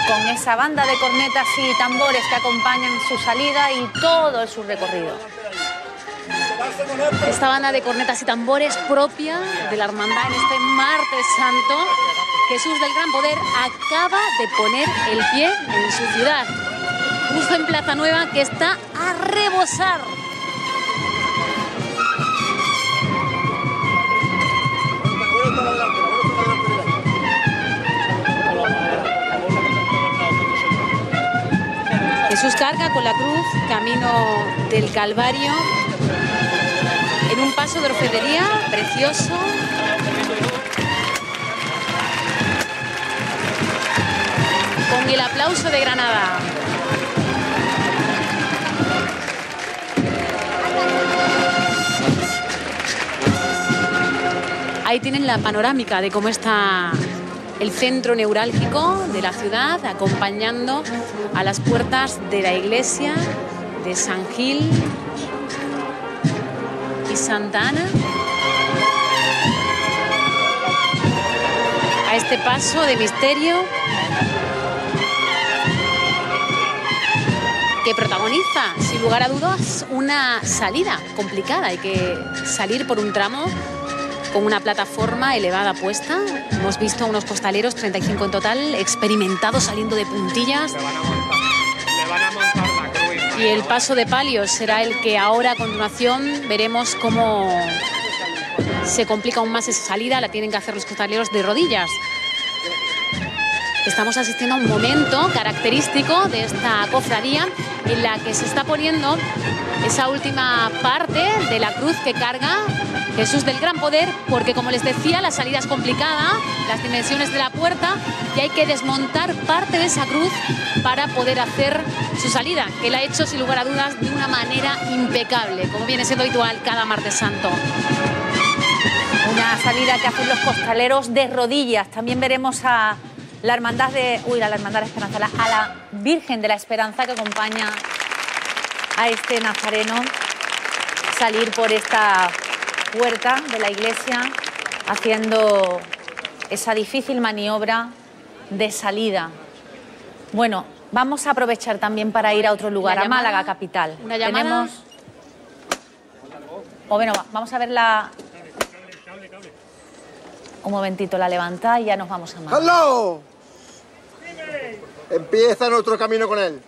con esa banda de cornetas y tambores que acompañan su salida y todo su recorrido. Esta banda de cornetas y tambores propia de la hermandad en este martes santo. Jesús del Gran Poder acaba de poner el pie en su ciudad, justo en Plaza Nueva, que está a rebosar. Jesús carga con la cruz, camino del Calvario, en un paso de orfebrería precioso. Con el aplauso de Granada. Ahí tienen la panorámica de cómo está el centro neurálgico de la ciudad, acompañando a las puertas de la iglesia de San Gil y Santa Ana. A este paso de misterio que protagoniza, sin lugar a dudas, una salida complicada. Hay que salir por un tramo con una plataforma elevada puesta. Hemos visto a unos costaleros, 35 en total, experimentados saliendo de puntillas. Y el paso de palios será el que ahora a continuación veremos cómo se complica aún más esa salida. La tienen que hacer los costaleros de rodillas. Estamos asistiendo a un momento característico de esta cofradía en la que se está poniendo esa última parte de la cruz que carga Jesús del Gran Poder, porque como les decía, la salida es complicada, las dimensiones de la puerta, y hay que desmontar parte de esa cruz para poder hacer su salida, que la ha hecho sin lugar a dudas de una manera impecable, como viene siendo habitual cada martes santo. Una salida que hacen los costaleros de rodillas. También veremos a la hermandad de... a la hermandad de Esperanza, a la Virgen de la Esperanza, que acompaña a este nazareno salir por esta puerta de la iglesia, haciendo esa difícil maniobra de salida. Bueno, vamos a aprovechar también para ir a otro lugar, a Málaga capital. Una llamada. Vamos a ver la... Un momentito, la levanta y ya nos vamos a Málaga. ¡Hello! Empieza nuestro camino con él.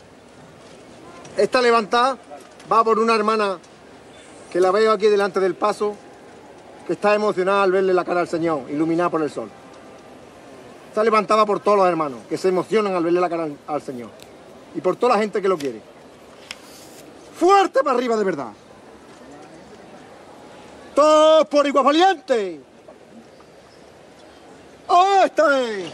Esta levantada va por una hermana que la veo aquí delante del paso, que está emocionada al verle la cara al Señor, iluminada por el sol. Está levantada por todos los hermanos, que se emocionan al verle la cara al Señor. Y por toda la gente que lo quiere. ¡Fuerte para arriba de verdad! ¡Todos por igual valiente! ¡Oh, esta es!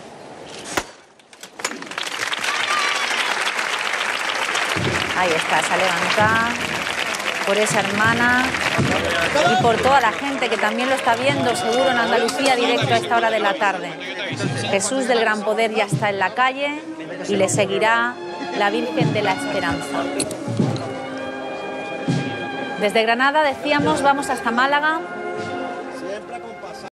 Ahí está, esa levantada por esa hermana y por toda la gente que también lo está viendo, seguro en Andalucía, directo a esta hora de la tarde. Jesús del Gran Poder ya está en la calle y le seguirá la Virgen de la Esperanza. Desde Granada, decíamos, vamos hasta Málaga.